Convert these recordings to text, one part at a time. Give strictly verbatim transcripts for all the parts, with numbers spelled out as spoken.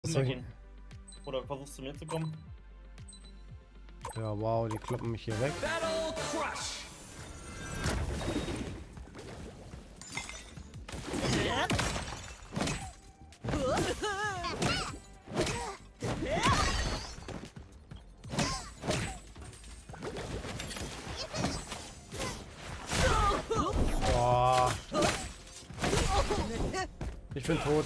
Gehen. Oder versuchst du mir zu kommen? Ja, wow, die kloppen mich hier weg. Battle Crush. Boah. Ich bin tot.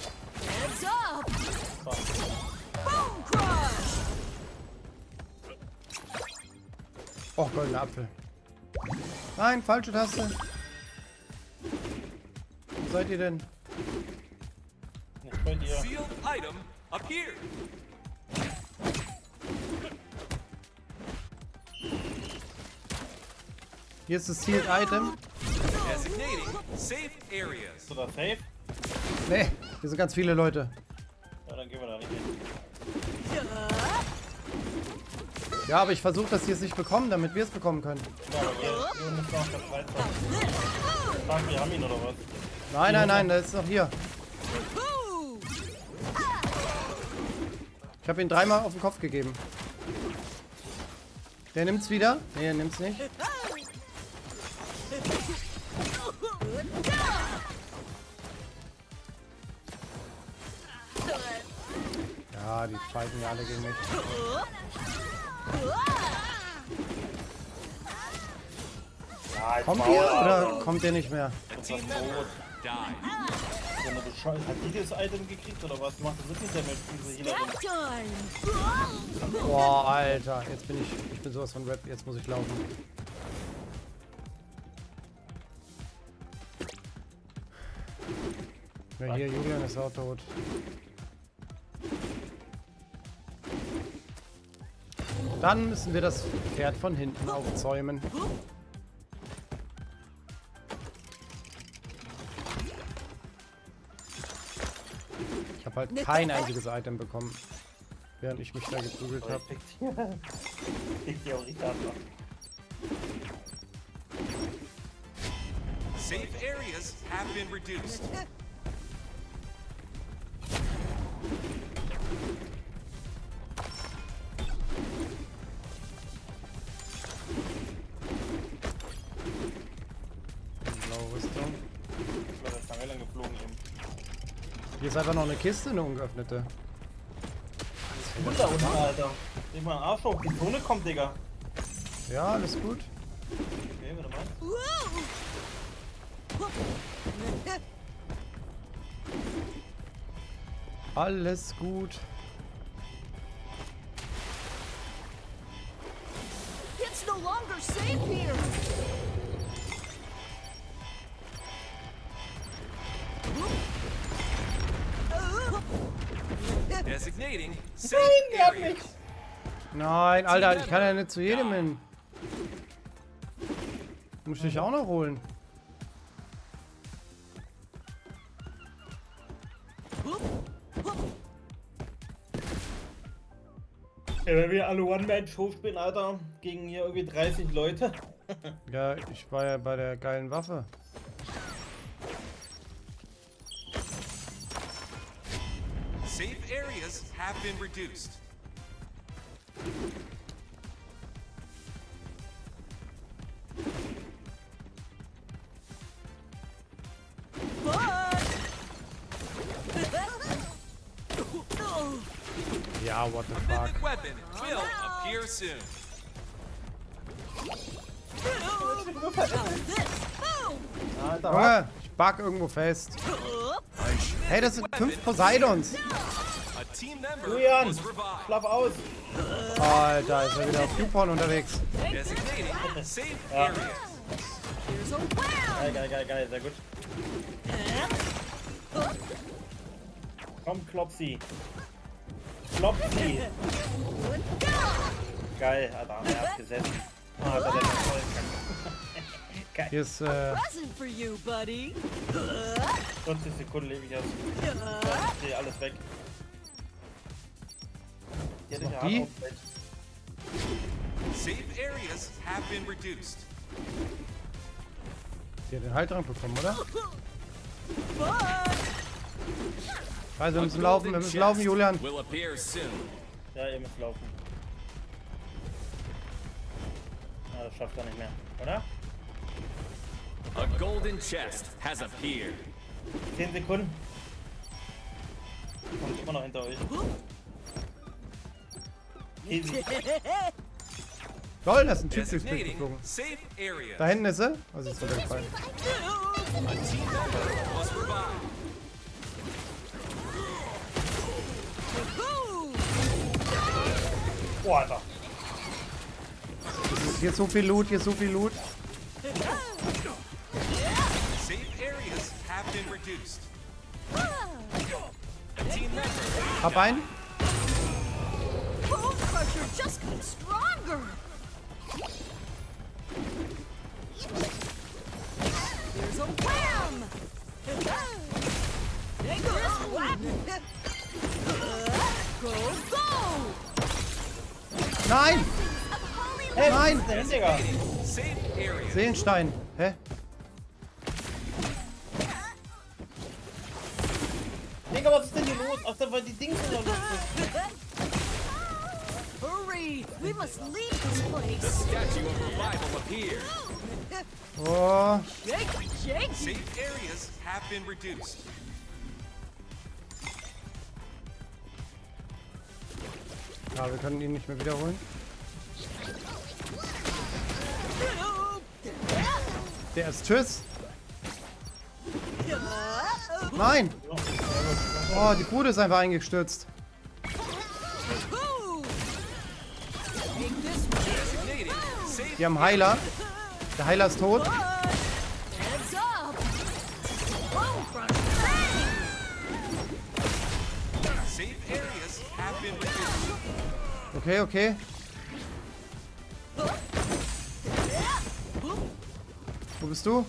Oh, goldener Apfel. Nein, falsche Taste. Wo seid ihr denn? Nicht bei dir. Sealed item appeared. Hier ist das Sealed Item. Designating safe areas. Bist du da safe? Nee, hier sind ganz viele Leute. Ja, dann gehen wir da nicht hin. Ja, aber ich versuche, dass die es nicht bekommen, damit wir es bekommen können. Ja, aber hier, hier müssen wir auf der Freizeit. Frag, wir haben ihn oder was? Nein, nein, nein, der ist noch hier. Ich habe ihn dreimal auf den Kopf gegeben. Der nimmt's wieder? Nee, er nimmt's nicht. Ja, die fighten ja alle gegen mich. Ja, jetzt Kommt mal, ihr Alter. oder kommt ihr nicht mehr? A team member died. So eine Bescheu- Hat die das Item gekriegt oder was? Macht das wirklich Damage, diese Healerin? Boah, Alter, jetzt bin ich, ich bin sowas von Rap, jetzt muss ich laufen. Ja, hier, Julian ist auch tot. Dann müssen wir das Pferd von hinten aufzäumen. Ich habe halt kein einziges Item bekommen, während ich mich da geprügelt habe. Ich die auch richtig ab. Safe areas have been reduced. Blaue Rüstung. Ich glaube, das lange lang geflogen eben. Hier ist einfach noch eine Kiste, eine ungeöffnete. Gut da unten, Alter. Leg mal einen Arsch hoch, die Zone kommt, Digga. Ja, alles gut. Okay, warte mal. Alles gut. It's no longer safe here. Designating safe areas. Nein, Alter, ich kann ja nicht zu jedem hin. Muss ich auch noch holen. Ja, wenn wir alle One-Man-Show spielen, Alter, gegen hier irgendwie dreißig Leute. Ja, ich war ja bei der geilen Waffe. Safe areas have been reduced. Ja, what the fuck. Mythic weapon will appear soon. Alter, Junge, ich bug irgendwo fest. Hey, das sind fünf Poseidons. A team member Julian, was revived. schlaf aus. Alter, ist er wieder auf YouPorn unterwegs. Designating safe areas. Here's a wow. Geil, geil, geil, geil, sehr gut. Komm, Klopsi. Klopsi. Geil, Alter, er hat gesessen. Ah, Alter, der ist voll. Geil. Hier ist, äh, Present for you, buddy. vierzig Sekunden lebe ich aus. Ich sehe alles weg. Die hätte ich noch ja die? auch weg. Safe areas have been reduced. die hat den Heiltrank bekommen, oder? Also wir müssen laufen, wir müssen laufen, Julian. Will appear soon. Ja, ihr müsst laufen. Ah, das schafft er nicht mehr, oder? A golden chest has appeared. zehn Sekunden. Kommt immer noch hinter euch. Easy. Toll, das ist ein Typ durchs Bild Designating geflogen. safe area. Da hinten ist er. Also ist runtergefallen. A team member was revived. Boah, Alter. Hier ist so viel Loot, hier ist so viel Loot. Safe areas have been reduced. A team member. Hab einen. Bone crusher just got stronger. Here's a wham! Take this wham! Go, go! Nein! Hey, Nein! was ist denn, Digga? Safe area. Seelenstein. Hä? Digga, was ist denn hier los? Ach, da war die Dings in der Luft. Hurry! We must leave this The place! statue of revival appeared. Oh. Shake, shake! Safe areas have been reduced. Ja, wir können ihn nicht mehr wiederholen. Der ist tschüss. Nein! Oh, die Bude ist einfach eingestürzt. Designating safe. Wir haben Heiler. Der Heiler ist tot. Heads up! Bone crusher! Safe areas have been reduced. Okay, okay. Wo bist du?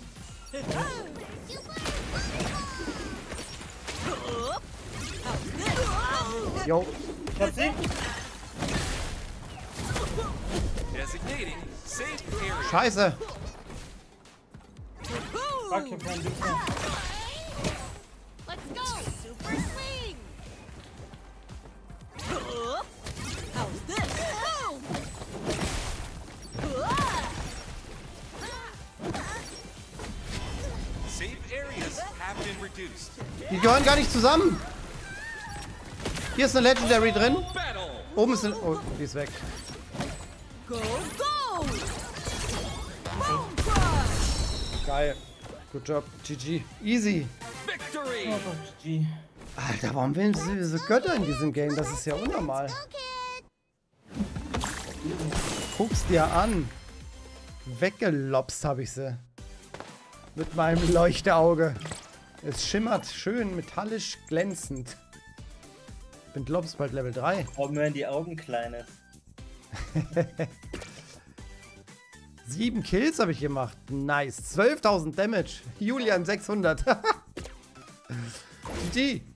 Jo. Ich hab sie. Designating safe area. Scheiße. Fuck, ich hab keinen Dings mehr. Let's go! Super swing! How's this? Safe areas have been reduced. Die gehören gar nicht zusammen. Hier ist eine Legendary drin. Battle. Oben ist eine... Oh, die ist weg. Go, go! Bone crush! Geil. Good job. G G. Easy. Victory. Oh Gott, G. Alter, warum wählen sie so Götter in diesem Game? Das ist ja unnormal. Guck's dir an. Weggelopst habe ich sie. Mit meinem Leuchteauge. Es schimmert schön metallisch glänzend. Bin Globs bald Level drei. Warum werden die Augen kleiner? Sieben Kills habe ich gemacht. Nice. zwölftausend Damage. Julian sechshundert. G G.